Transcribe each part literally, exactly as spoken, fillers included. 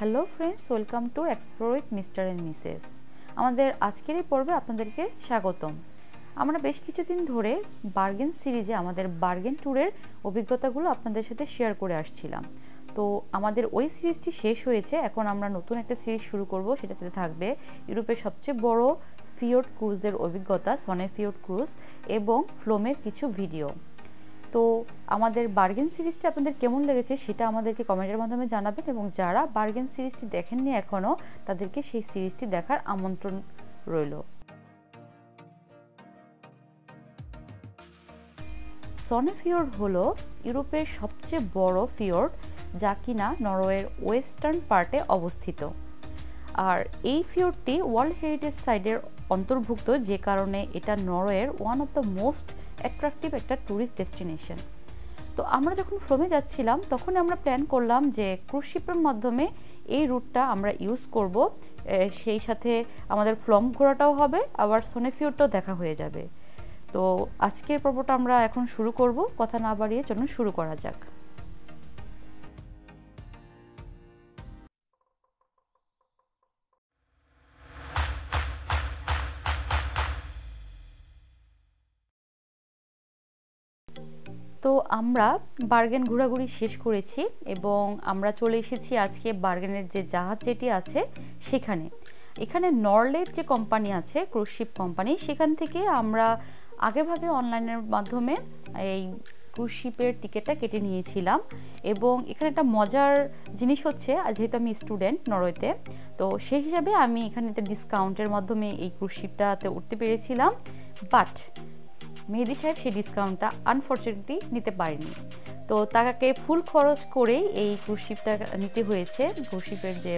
Hello friends, welcome to explore with mister and missus. আমাদের আজকের এই পর্বে আপনাদেরকে স্বাগতম। আমরা বেশ কিছুদিন ধরে বার্গেন সিরিজে আমাদের বার্গেন ট্যুরের অভিজ্ঞতাগুলো আপনাদের সাথে শেয়ার করে আসছিলাম। তো আমাদের ওই সিরিজটি শেষ হয়েছে, এখন আমরা নতুন একটা সিরিজ শুরু করব। সেটাতে থাকবে ইউরোপের সবচেয়ে বড় ফিওর্ড ক্রুজের অভিজ্ঞতা, সনে ফিওর্ড ক্রুজ এবং ফ্লোমের কিছু ভিডিও। তো আমাদের বার্গেন সিরিজটি আপনাদের কেমন লেগেছে সেটা আমাদেরকে কমেন্টের মাধ্যমে জানাবেন, এবং যারা বার্গেন সিরিজটি দেখেননি এখনও তাদেরকে সেই সিরিজটি দেখার আমন্ত্রণ রইল। সনে ফিওর্ড হলো ইউরোপের সবচেয়ে বড় ফিওর্ড, যা কিনা নরওয়ের ওয়েস্টার্ন পার্টে অবস্থিত। আর এই ফিওর্ডটি ওয়ার্ল্ড হেরিটেজ সাইটের অন্তর্ভুক্ত, যে কারণে এটা নরওয়ের one of the most attractive একটা ট্যুরিস্ট ডেস্টিনেশন। তো আমরা যখন ফ্লোমে যাচ্ছিলাম তখন আমরা প্ল্যান করলাম যে ক্রুজ শিপের মাধ্যমে এই রুটটা আমরা ইউজ করব, সেই সাথে আমাদের ফ্লোম ঘোরাটাও হবে, আবার সনে ফিওর্ডটাও দেখা হয়ে যাবে। তো আজকের পর্বটা আমরা এখন শুরু করব, কথা না বাড়িয়ে চলুন শুরু করা যাক। তো আমরা বার্গেন ঘোরাঘুরি শেষ করেছি এবং আমরা চলে এসেছি আজকে বার্গেনের যে জাহাজ যেটি আছে সেখানে। এখানে নরলের যে কোম্পানি আছে, ক্রুজ শিপ কোম্পানি, সেখান থেকে আমরা আগেভাগে অনলাইনের মাধ্যমে এই ক্রুজ শিপের টিকিটটা কেটে নিয়েছিলাম। এবং এখানে একটা মজার জিনিস হচ্ছে, যেহেতু আমি স্টুডেন্ট নরওয়েতে, তো সেই হিসাবে আমি এখানে একটা ডিসকাউন্টের মাধ্যমে এই ক্রুজ শিপটাতে উঠতে পেরেছিলাম। বাট মেহেদি সাহেব সেই ডিসকাউন্টটা আনফর্চুনেটলি নিতে পারেনি, তো তাকে ফুল খরচ করেই এই ক্রুজ শিপটা নিতে হয়েছে, ক্রুজ শিপের যে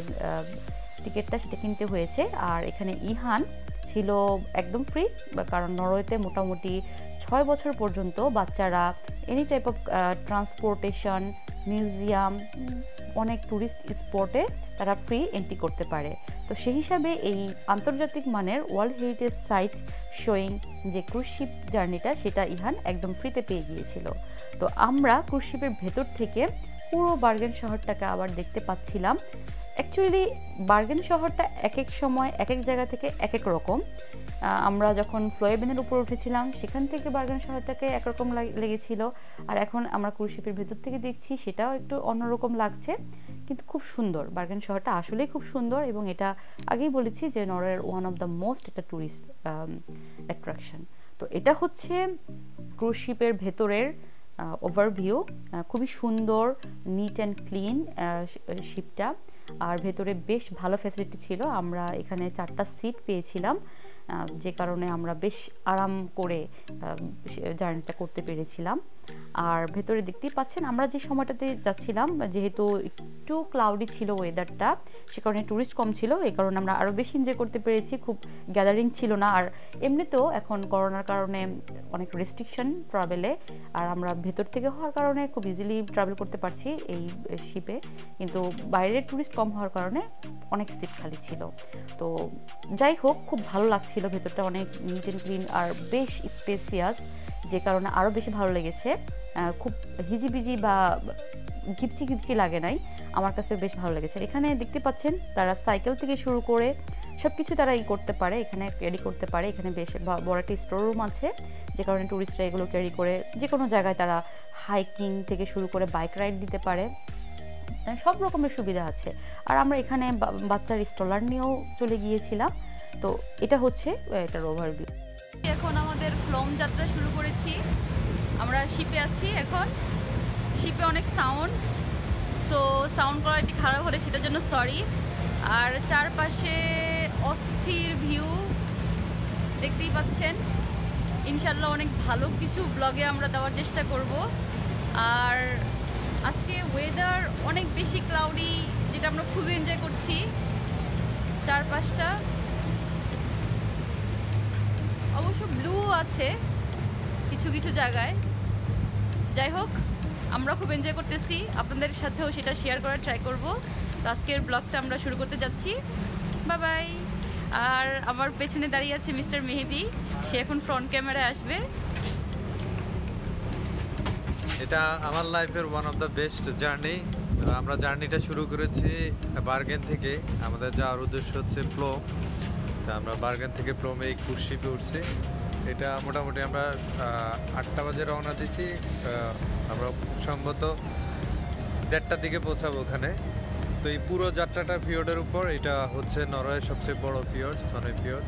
টিকিটটা সেটা কিনতে হয়েছে। আর এখানে ইহান ছিল একদম ফ্রি, কারণ নরওয়েতে মোটামুটি ছয় বছর পর্যন্ত বাচ্চারা any type of transportation, museum, অনেক ট্যুরিস্ট স্পটে তারা ফ্রি এন্ট্রি করতে পারে। তো সেই হিসাবে এই আন্তর্জাতিক মানের ওয়ার্ল্ড হেরিটেজ সাইট শোয়িং যে ক্রুজ শিপ জার্নিটা, সেটা ইহান একদম ফ্রিতে পেয়ে গিয়েছিল। তো আমরা ক্রুজ শিপের ভেতর থেকে পুরো বার্গেন শহরটাকে আবার দেখতে পাচ্ছিলাম। অ্যাকচুয়ালি বার্গেন শহরটা এক এক সময় এক এক জায়গা থেকে এক এক রকম। আমরা যখন ফ্লোয়েবেনের উপর উঠেছিলাম সেখান থেকে বার্গেন শহরটাকে একরকম লেগেছিল, আর এখন আমরা ক্রুজ শিপের ভেতর থেকে দেখছি সেটাও একটু অন্যরকম লাগছে, কিন্তু খুব সুন্দর। বার্গেন শহরটা আসলেই খুব সুন্দর, এবং এটা আগেই বলেছি যে নরওয়ের ওয়ান অফ দ্য মোস্ট একটা ট্যুরিস্ট অ্যাট্রাকশন। তো এটা হচ্ছে ক্রুজ শিপের ভেতরের ওভারভিউ। খুবই সুন্দর, নিট অ্যান্ড ক্লিন শিপটা, আর ভেতরে বেশ ভালো ফ্যাসিলিটি ছিল। আমরা এখানে চারটা সিট পেয়েছিলাম, যে কারণে আমরা বেশ আরাম করে জার্নিটা করতে পেরেছিলাম। আর ভেতরে দেখতেই পাচ্ছেন আমরা যে সময়টাতে যাচ্ছিলাম, যেহেতু একটু ক্লাউডি ছিল ওয়েদারটা, সে কারণে ট্যুরিস্ট কম ছিল, এই কারণে আমরা আরও বেশি এনজয় করতে পেরেছি, খুব গ্যাদারিং ছিল না। আর এমনিতেও এখন করোনার কারণে অনেক রেস্ট্রিকশন ট্রাভেলে, আর আমরা ভেতর থেকে হওয়ার কারণে খুব ইজিলি ট্রাভেল করতে পারছি এই শিপে, কিন্তু বাইরের ট্যুরিস্ট কম হওয়ার কারণে অনেক সিট খালি ছিল। তো যাই হোক, খুব ভালো লাগছিল, ভেতরটা অনেক নিট অ্যান্ড ক্লিন আর বেশ স্পেসিয়াস, যে কারণে আরও বেশি ভালো লেগেছে। খুব হিজিবিজি বা ঘিপচি ঘিপচি লাগে নাই, আমার কাছে বেশ ভালো লেগেছে। এখানে দেখতে পাচ্ছেন তারা সাইকেল থেকে শুরু করে সব কিছু তারা ই করতে পারে, এখানে ক্যারি করতে পারে। এখানে বেশ বড় একটা স্টোর রুম আছে, যে কারণে ট্যুরিস্টরা এগুলো ক্যারি করে যে কোনো জায়গায় তারা হাইকিং থেকে শুরু করে বাইক রাইড দিতে পারে, সব রকমের সুবিধা আছে। আর আমরা এখানে বাচ্চার স্টলার নিয়েও চলে গিয়েছিলাম। তো এটা হচ্ছে এটার ওভারভিউ। এখন আমাদের ফ্লোম যাত্রা শুরু করেছি, আমরা শিপে আছি। এখন শিপে অনেক সাউন্ড, সো সাউন্ড কোয়ালিটি খারাপ হলে সেটার জন্য সরি। আর চারপাশে অস্থির ভিউ দেখতেই পাচ্ছেন। ইনশাল্লাহ অনেক ভালো কিছু ব্লগে আমরা দেওয়ার চেষ্টা করব। আর আজকে ওয়েদার অনেক বেশি ক্লাউডি, যেটা আমরা খুবই এনজয় করছি। চারপাশটা অবশ্য ব্লু আছে কিছু কিছু জায়গায়। যাই হোক, আমরা খুব এনজয় করতেছি, আপনাদের সাথেও সেটা শেয়ার করার ট্রাই করব। তো আজকের ব্লগটা আমরা শুরু করতে যাচ্ছি। Bye bye. আর আমার পেছনে দাঁড়িয়ে আছে মিস্টার মেহেদি, সে এখন ফ্রন্ট ক্যামেরায় আসবে। এটা আমার লাইফের one of the best journey. আমরা জার্নিটা শুরু করেছি বার্গেন থেকে। আমাদের যাওয়ার উদ্দেশ্য হচ্ছে প্লোম। তা আমরা বার্গেন থেকে প্লোমে এই ক্রুজ শিপে উঠছি। এটা মোটামুটি আমরা আটটা বাজে রওনা দিছি, আমরা সম্ভবত দেড়টার দিকে পৌঁছাবো ওখানে। তো এই পুরো যাত্রাটা ফিওর্ডের উপর। এটা হচ্ছে নরওয়ের সবচেয়ে বড় ফিওর্ড, সনে ফিওর্ড।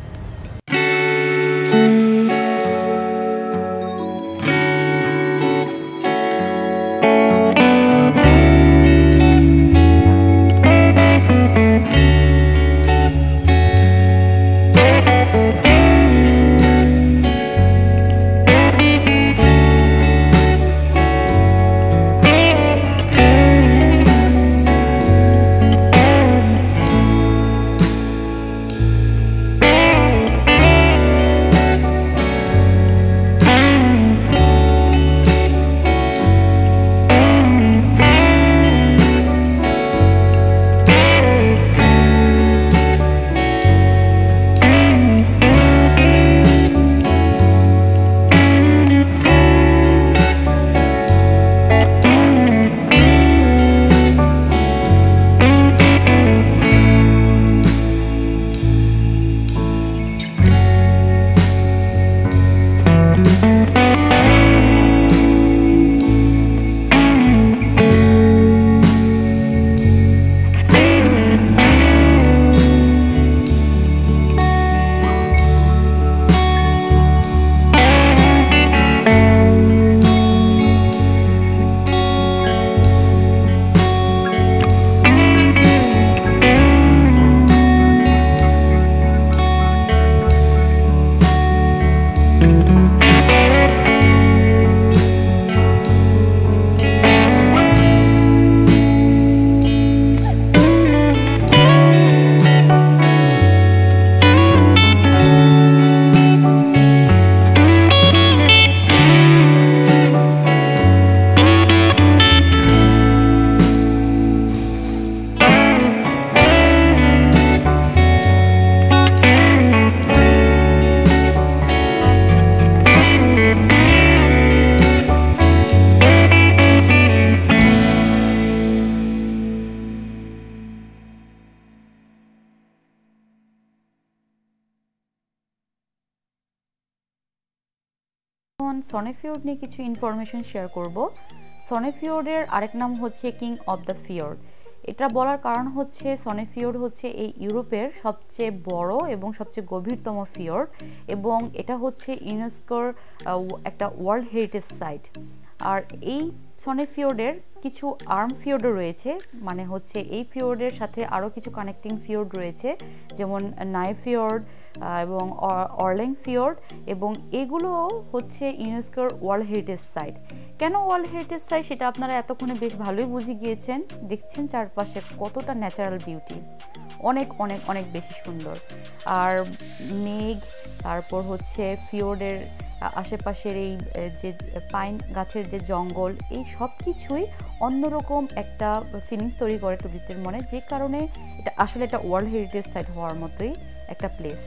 সনেফিওর্ড নিয়ে কিছু ইনফরমেশন শেয়ার করব। সনেফিওর্ডের আরেক নাম হচ্ছে কিং অফ দ্য ফিওর্ড। এটা বলার কারণ হচ্ছে সনেফিওর্ড হচ্ছে এই ইউরোপের সবচেয়ে বড় এবং সবচেয়ে গভীরতম ফিওর্ড, এবং এটা হচ্ছে ইউনেস্কোর একটা ওয়ার্ল্ড হেরিটেজ সাইট। আর এই সনেফিওর্ডের কিছু আর্ম ফিওর্ডও রয়েছে, মানে হচ্ছে এই ফিওর্ডের সাথে আরও কিছু কানেক্টিং ফিওর্ড রয়েছে, যেমন নাই ফিওর্ড এবং অরলেং ফিওর্ড, এবং এগুলো হচ্ছে ইউনেস্কোর ওয়ার্ল্ড হেরিটেজ সাইট। কেন ওয়ার্ল্ড হেরিটেজ সাইট সেটা আপনারা এতক্ষণে বেশ ভালোই বুঝে গিয়েছেন। দেখছেন চারপাশে কতটা ন্যাচারাল বিউটি, অনেক অনেক অনেক বেশি সুন্দর। আর মেঘ, তারপর হচ্ছে ফিওর্ডের আশেপাশের এই যে পাইন গাছের যে জঙ্গল, এই সব কিছুই অন্যরকম একটা ফিলিংস তৈরি করে টুরিস্টদের মনে, যে কারণে এটা আসলে একটা ওয়ার্ল্ড হেরিটেজ সাইট হওয়ার মতোই একটা প্লেস।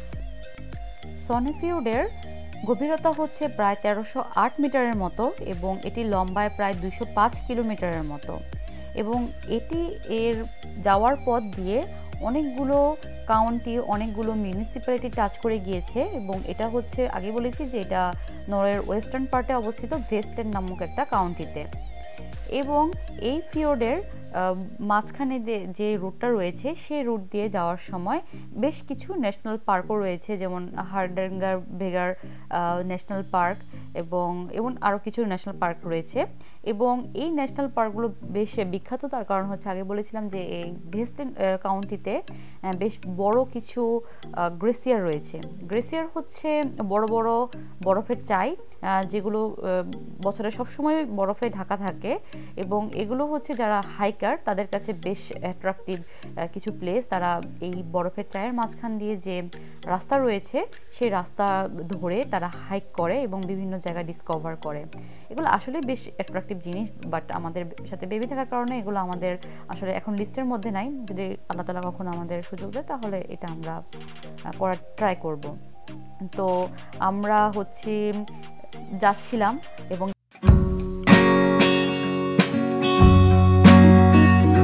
সনেফিওর্ডের গভীরতা হচ্ছে প্রায় তেরোশো আট মিটারের মতো, এবং এটি লম্বায় প্রায় দুইশো পাঁচ কিলোমিটারের মতো, এবং এটি এর যাওয়ার পথ দিয়ে অনেকগুলো কাউন্টি, অনেকগুলো মিউনিসিপ্যালিটি টাচ করে গিয়েছে। এবং এটা হচ্ছে, আগে বলেছি যে এটা নরওয়ের ওয়েস্টার্ন পার্টে অবস্থিত, ভেস্টল্যান্ড নামক একটা কাউন্টিতে। এবং এই ফিওর্ডের মাঝখানে যে রুটটা রয়েছে সেই রুট দিয়ে যাওয়ার সময় বেশ কিছু ন্যাশনাল পার্কও রয়েছে, যেমন হার্ডেঙ্গার ভেগার ন্যাশনাল পার্ক এবং এবং আরও কিছু ন্যাশনাল পার্ক রয়েছে। এবং এই ন্যাশনাল পার্কগুলো বেশ বিখ্যাত, তার কারণ হচ্ছে আগে বলেছিলাম যে এই ভেস্টল্যান্ড কাউন্টিতে বেশ বড় কিছু গ্লেসিয়ার রয়েছে। গ্লেসিয়ার হচ্ছে বড় বড় বরফের চাই, যেগুলো বছরে সবসময় বরফে ঢাকা থাকে, এবং এগুলো হচ্ছে যারা হাইকার তাদের কাছে বেশ অ্যাট্রাকটিভ কিছু প্লেস। তারা এই বরফের চায়ের মাঝখান দিয়ে যে রাস্তা রয়েছে সেই রাস্তা ধরে তারা হাইক করে এবং বিভিন্ন জায়গা ডিসকভার করে। এগুলো আসলে বেশ অ্যাট্রাকটিভ জিনিস, বাট আমাদের সাথে বেবি থাকার কারণে এগুলো আমাদের আসলে এখন লিস্টের মধ্যে নাই। যদি আল্লাহ তাআলা কখনো আমাদের সুযোগ দেয় তাহলে এটা আমরা করার ট্রাই করব। তো আমরা হচ্ছে যাচ্ছিলাম এবং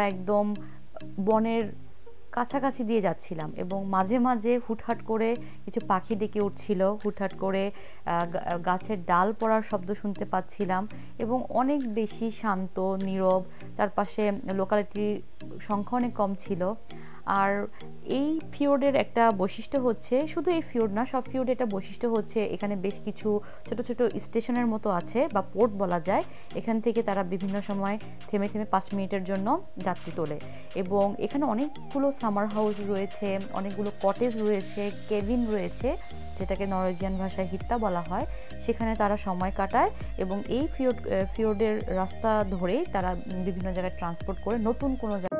একদম বনের কাছাকাছি দিয়ে যাচ্ছিলাম এবং মাঝে মাঝে হুটহাট করে কিছু পাখি ডেকে উঠছিল, হুটহাট করে গাছের ডাল পড়ার শব্দ শুনতে পাচ্ছিলাম এবং অনেক বেশি শান্ত নীরব, চারপাশে লোকালিটির সংখ্যা অনেক কম ছিল। আর এই ফিওর্ডের একটা বৈশিষ্ট্য হচ্ছে, শুধু এই ফিওর্ড না, সব ফিওর্ডের একটা বৈশিষ্ট্য হচ্ছে এখানে বেশ কিছু ছোট ছোট স্টেশনের মতো আছে বা পোর্ট বলা যায়। এখান থেকে তারা বিভিন্ন সময় থেমে থেমে পাঁচ মিনিটের জন্য যাত্রী তোলে এবং এখানে অনেকগুলো সামার হাউস রয়েছে, অনেকগুলো কটেজ রয়েছে, কেবিন রয়েছে, যেটাকে নরওয়েজিয়ান ভাষায় হিত্তা বলা হয়। সেখানে তারা সময় কাটায় এবং এই ফিওর্ড ফিওর্ডের রাস্তা ধরেই তারা বিভিন্ন জায়গায় ট্রান্সপোর্ট করে নতুন কোনো জায়গায়।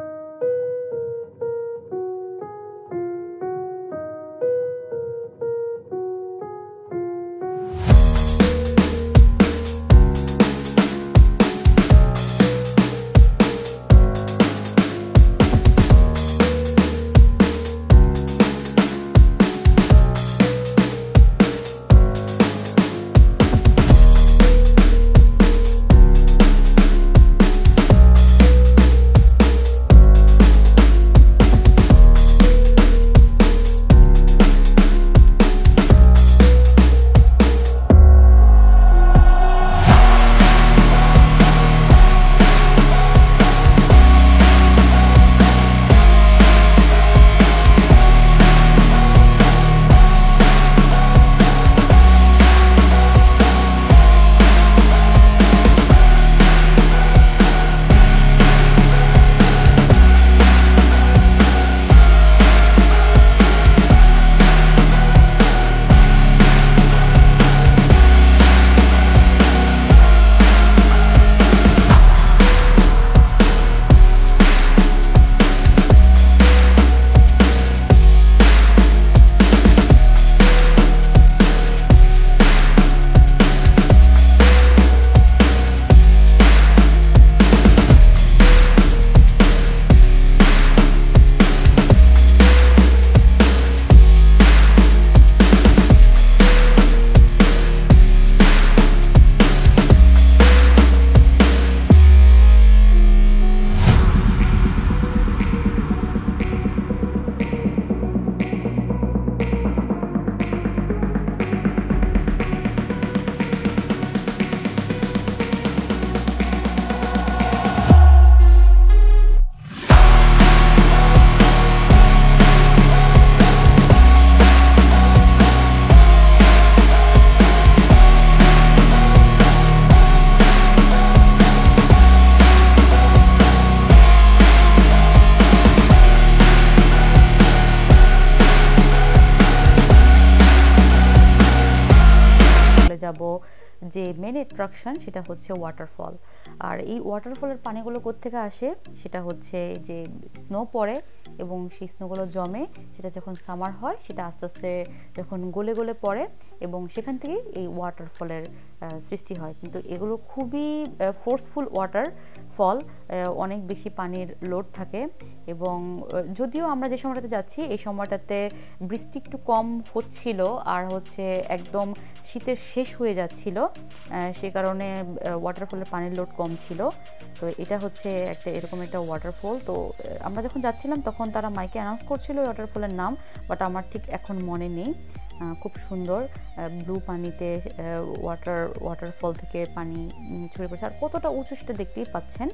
যাব যে মেন অ্যাট্রাকশন সেটা হচ্ছে ওয়াটারফল। আর এই ওয়াটারফলের পানিগুলো কোত্থেকে আসে, সেটা হচ্ছে যে স্নো পড়ে এবং সেই স্নোগুলো জমে, সেটা যখন সামার হয় সেটা আস্তে আস্তে যখন গলে গলে পড়ে এবং সেখান থেকেই এই ওয়াটারফলের সৃষ্টি হয়। কিন্তু এগুলো খুবই ফোর্সফুল ওয়াটারফল, অনেক বেশি পানির লোড থাকে এবং যদিও আমরা যে সময়টাতে যাচ্ছি এই সময়টাতে বৃষ্টি একটু কম হচ্ছিল আর হচ্ছে একদম শীতের শেষ হয়ে যাচ্ছিল, সে কারণে ওয়াটারফলের পানির লোড কম ছিল। তো এটা হচ্ছে একটা এরকম একটা ওয়াটারফল। তো আমরা যখন যাচ্ছিলাম তখন তারা মাইকে অ্যানাউন্স করছিল ওয়াটারফলের নাম, বাট আমার ঠিক এখন মনে নেই। খুব সুন্দর ব্লু পানিতে ওয়াটার ওয়াটারফল থেকে পানি ছড়িয়ে পড়ছে, আর কতটা উঁচু সেটা দেখতেই পাচ্ছেন।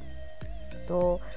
তো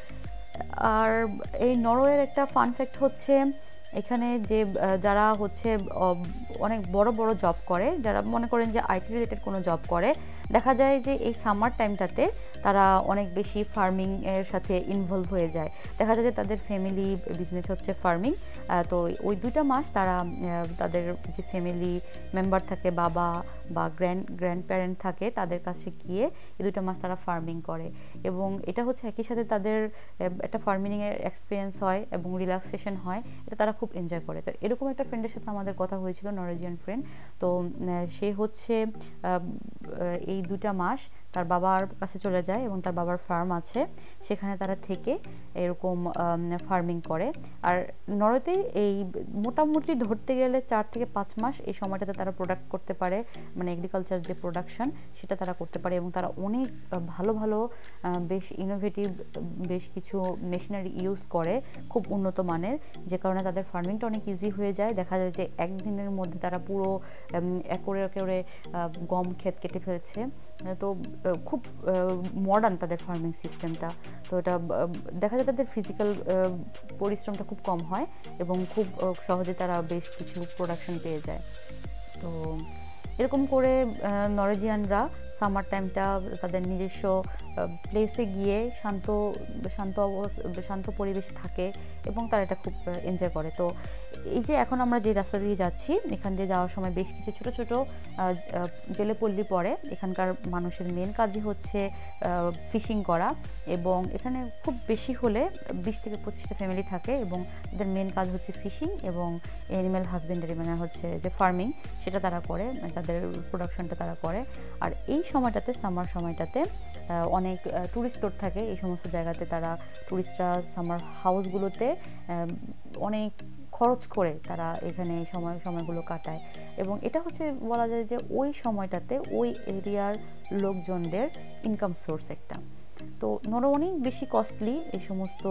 আর এই নরওয়ের একটা ফান ফ্যাক্ট হচ্ছে এখানে যে যারা হচ্ছে অনেক বড় বড় জব করে, যারা মনে করেন যে আইটি রিলেটেড কোনো জব করে, দেখা যায় যে এই সামার টাইমটাতে তারা অনেক বেশি ফার্মিং এর সাথে ইনভলভ হয়ে যায়। দেখা যায় যে তাদের ফ্যামিলি বিজনেস হচ্ছে ফার্মিং। তো ওই দুইটা মাস তারা তাদের যে ফ্যামিলি মেম্বার থাকে, বাবা বা গ্র্যান্ড গ্র্যান্ড প্যারেন্ট থাকে, তাদের কাছে গিয়ে এই দুইটা মাস তারা ফার্মিং করে এবং এটা হচ্ছে একই সাথে তাদের একটা ফার্মিংয়ের এক্সপিরিয়েন্স হয় এবং রিল্যাক্সেশন হয়, এটা তারা খুব এনজয় করে। তো এরকম একটা ফ্রেন্ডের সাথে আমাদের কথা হয়েছিল, নরওয়েজিয়ান ফ্রেন্ড। তো সে হচ্ছে এই দুটা মাস তার বাবার কাছে চলে যায় এবং তার বাবার ফার্ম আছে, সেখানে তারা থেকে এরকম ফার্মিং করে। আর নরওয়েতে এই মোটামুটি ধরতে গেলে চার থেকে পাঁচ মাস এই সময়টাতে তারা প্রোডাক্ট করতে পারে, মানে এগ্রিকালচার যে প্রোডাকশন সেটা তারা করতে পারে। এবং তারা অনেক ভালো ভালো বেশ ইনোভেটিভ বেশ কিছু মেশিনারি ইউজ করে, খুব উন্নত মানের, যে কারণে তাদের ফার্মিংটা অনেক ইজি হয়ে যায়। দেখা যায় যে একদিনের মধ্যে তারা পুরো একরে একরে গম ক্ষেত কেটে ফেলছে। তো খুব মডার্ন তাদের ফার্মিং সিস্টেমটা। তো এটা দেখা যায় তাদের ফিজিক্যাল পরিশ্রমটা খুব কম হয় এবং খুব সহজে তারা বেশ কিছু প্রোডাকশন পেয়ে যায়। তো এরকম করে নরওয়েজিয়ানরা সামার টাইমটা তাদের নিজস্ব প্লেসে গিয়ে শান্ত শান্ত শান্ত পরিবেশে থাকে এবং তারা এটা খুব এনজয় করে। তো এই যে এখন আমরা যে রাস্তা দিয়ে যাচ্ছি, এখান দিয়ে যাওয়ার সময় বেশ কিছু ছোট ছোট জেলে পল্লী পড়ে। এখানকার মানুষের মেন কাজই হচ্ছে ফিশিং করা, এবং এখানে খুব বেশি হলে বিশ থেকে পঁচিশটা ফ্যামিলি থাকে এবং তাদের মেন কাজ হচ্ছে ফিশিং এবং অ্যানিম্যাল হাজবেন্ডারি, মানে হচ্ছে যে ফার্মিং, সেটা তারা করে, তাদের প্রোডাকশনটা তারা করে। আর এই সময়টাতে সামার সময়টাতে অনেক ট্যুরিস্ট স্পট থাকে, এই সমস্ত জায়গাতে তারা ট্যুরিস্টরা সামার হাউসগুলোতে অনেক খরচ করে তারা এখানে এই সময় সময়গুলো কাটায়। এবং এটা হচ্ছে বলা যায় যে ওই সময়টাতে ওই এরিয়ার লোকজনদের ইনকাম সোর্স একটা। তো নরওয়ে অনেক বেশি কস্টলি এই সমস্ত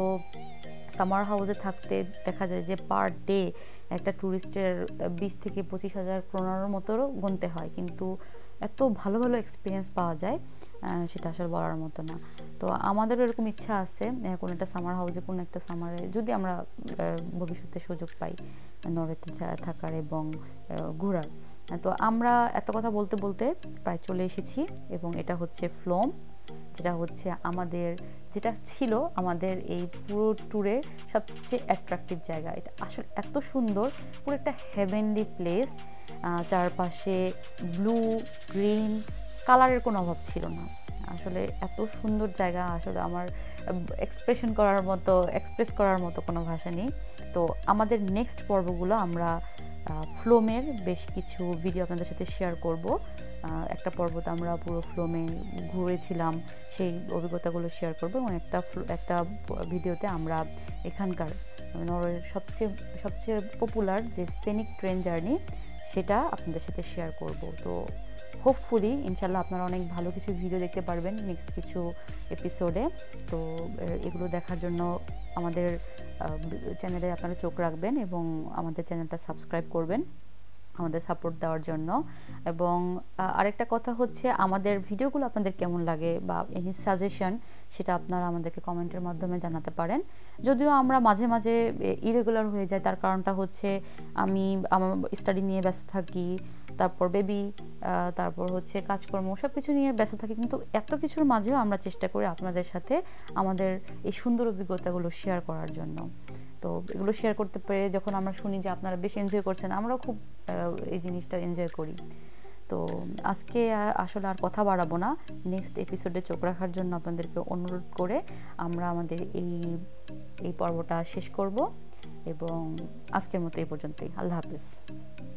সামার হাউসে থাকতে। দেখা যায় যে পার ডে একটা ট্যুরিস্টের বিশ থেকে পঁচিশ হাজার ক্রোনার মতো গুনতে হয়, কিন্তু এত ভালো ভালো এক্সপিরিয়েন্স পাওয়া যায় সেটা আসলে বলার মতো না। তো আমাদেরও এরকম ইচ্ছা আছে কোনো একটা সামার হাউসে, কোনো একটা সামারে যদি আমরা ভবিষ্যতে সুযোগ পাই নরওয়েতে থাকার এবং ঘোরার। তো আমরা এত কথা বলতে বলতে প্রায় চলে এসেছি, এবং এটা হচ্ছে ফ্লোম, যেটা হচ্ছে আমাদের যেটা ছিল আমাদের এই পুরো ট্যুরের সবচেয়ে অ্যাট্রাকটিভ জায়গা। এটা আসলে এত সুন্দর, পুরো একটা হেভেনলি প্লেস। চারপাশে ব্লু গ্রিন কালারের কোনো অভাব ছিল না। আসলে এত সুন্দর জায়গা, আসলে আমার এক্সপ্রেশন করার মতো এক্সপ্রেস করার মতো কোনো ভাষা নেই। তো আমাদের নেক্সট পর্বগুলো আমরা ফ্লোমের বেশ কিছু ভিডিও আপনাদের সাথে শেয়ার করব। একটা পর্বতে আমরা পুরো ফ্লোমে ঘুরেছিলাম, সেই অভিজ্ঞতাগুলো শেয়ার করব, এবং একটা একটা ভিডিওতে আমরা এখানকার নরওয়ের সবচেয়ে সবচেয়ে পপুলার যে সেনিক ট্রেন জার্নি সেটা আপনাদের সাথে শেয়ার করব। তো হোপফুলি ইনশাল্লাহ আপনারা অনেক ভালো কিছু ভিডিও দেখতে পারবেন নেক্সট কিছু এপিসোডে। তো এগুলো দেখার জন্য আমাদের চ্যানেলে আপনারা চোখ রাখবেন এবং আমাদের চ্যানেলটা সাবস্ক্রাইব করবেন আমাদের সাপোর্ট দেওয়ার জন্য। এবং আরেকটা কথা হচ্ছে, আমাদের ভিডিওগুলো আপনাদের কেমন লাগে বা এনি সাজেশন সেটা আপনারা আমাদেরকে কমেন্টের মাধ্যমে জানাতে পারেন। যদিও আমরা মাঝে মাঝে ইরেগুলার হয়ে যায়, তার কারণটা হচ্ছে আমি আমার স্টাডি নিয়ে ব্যস্ত থাকি, তারপর বেবি, তারপর হচ্ছে কাজকর্ম, সব কিছু নিয়ে ব্যস্ত থাকি, কিন্তু এত কিছুর মাঝেও আমরা চেষ্টা করি আপনাদের সাথে আমাদের এই সুন্দর অভিজ্ঞতাগুলো শেয়ার করার জন্য। তো এগুলো শেয়ার করতে পেরে যখন আমরা শুনি যে আপনারা বেশ এনজয় করছেন, আমরাও খুব এই জিনিসটা এনজয় করি। তো আজকে আসলে আর কথা বাড়াবো না, নেক্সট এপিসোডে চোখ রাখার জন্য আপনাদেরকে অনুরোধ করে আমরা আমাদের এই এই পর্বটা শেষ করব, এবং আজকের মতো এই পর্যন্তই। আল্লাহ হাফেজ।